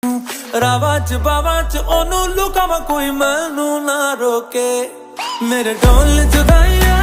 रावा च बावा च ओनू लुकावा कोई मैनू ना रोके मेरे ढोल जुदाइयां